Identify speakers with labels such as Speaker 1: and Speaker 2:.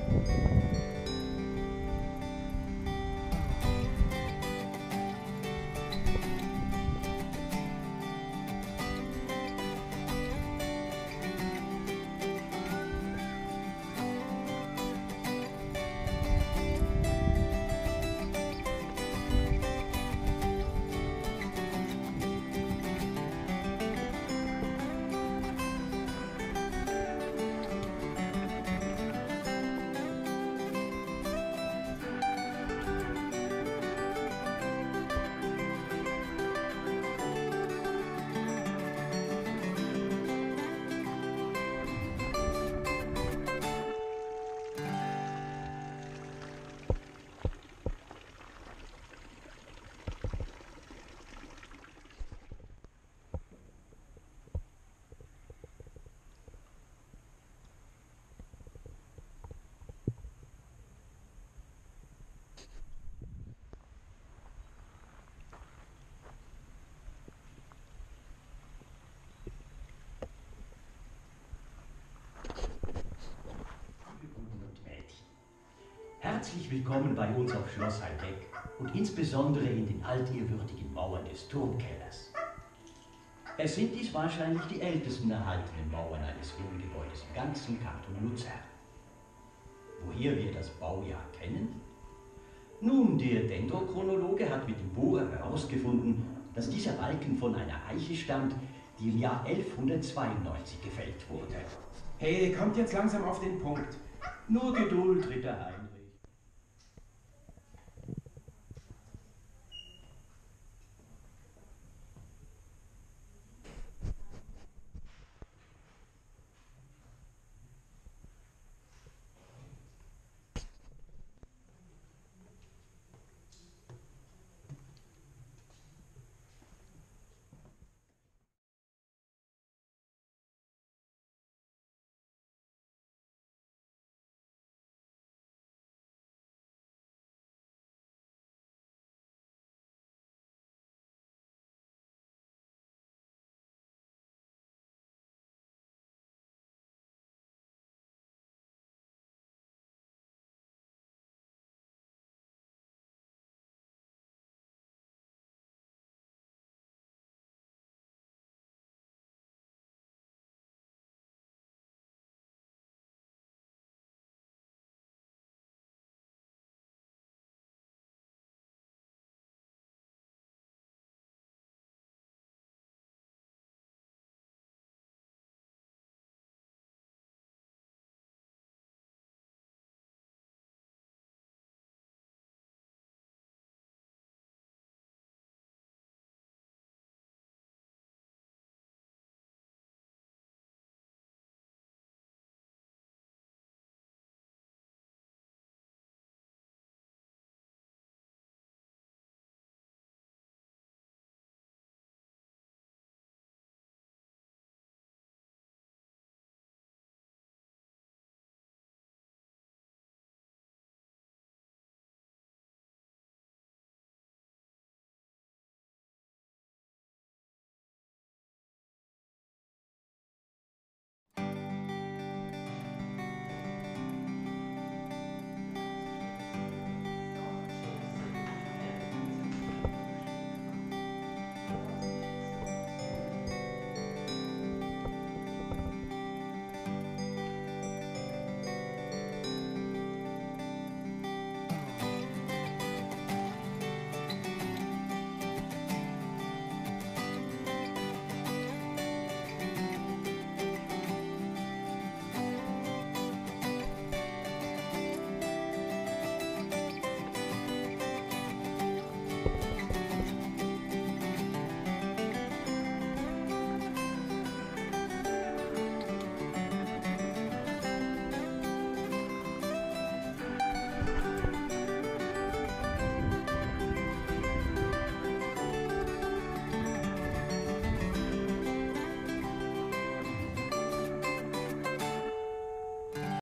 Speaker 1: Herzlich willkommen bei uns auf Schloss Heidegg und insbesondere in den altehrwürdigen Mauern des Turmkellers. Es sind dies wahrscheinlich die ältesten erhaltenen Mauern eines Wohngebäudes im ganzen Kanton Luzern. Woher wir das Baujahr kennen? Nun, der Dendrochronologe hat mit dem Bohrer herausgefunden, dass dieser Balken von einer Eiche stammt, die im Jahr 1192 gefällt wurde.
Speaker 2: Hey, kommt jetzt langsam auf den Punkt.
Speaker 1: Nur Geduld, Ritter Heinrich.